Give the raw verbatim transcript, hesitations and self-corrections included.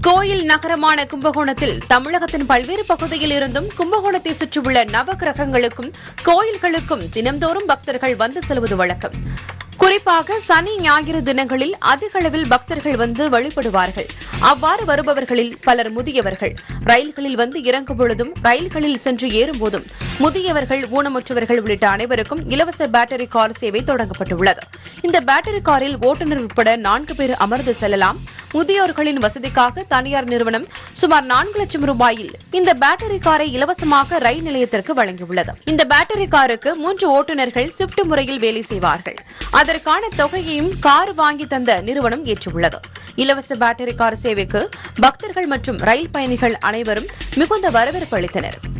கோயில் நகரமான கும்பகோணத்தில் தமிழகத்தின் பல்வேறு பகுதியில் இருந்தும் கும்பகோணத்தை சுற்றியுள்ள நவகிரகங்களுக்கும் கோயில்களுக்கும் தினந்தோறும் பக்தர்கள் வந்து செல்வது வழக்கம். குறிப்பாக சனி ஞாயிறு தினங்களில் அதிக அளவில் பக்தர்கள் வந்து வழிபடுவார்கள். அவ்வாறு வருபவர்களில் பலர் முதியவர்கள். ரயில்களில் வந்து இறங்கும் பொழுதும் ரயில்களில் சென்று ஏறும்போதும் முதியவர்கள், ஊனமுற்றவர்கள் உள்ளிட்ட அனைவருக்கும் இலவச பேட்டரி கார் சேவை தொடங்கப்பட்டுள்ளது. இந்த பேட்டரி காரில் ஓட்டுநர் உட்பட நான்கு பேர் அமர்ந்து செல்லலாம். முதியோர்களின் வசதிக்காக தனியார் நிறுவனம் சுமார் நான்கு லட்சம் ரூபாயில் இந்த பேட்டரி காரை இலவசமாக ரயில் நிலையத்திற்கு வழங்கியுள்ளது. இந்த பேட்டரி காருக்கு மூன்று ஓட்டுநர்கள் ஷிப்ட் முறையில் வேலை செய்வார்கள். அதற்கான தொகையையும் கார் வாங்கி தந்த நிறுவனம் ஏற்றுள்ளது. இலவச பேட்டரி கார் சேவைக்கு பக்தர்கள் மற்றும் ரயில் பயணிகள் அனைவரும் மிகுந்த வரவேற்பு அளித்தனர்.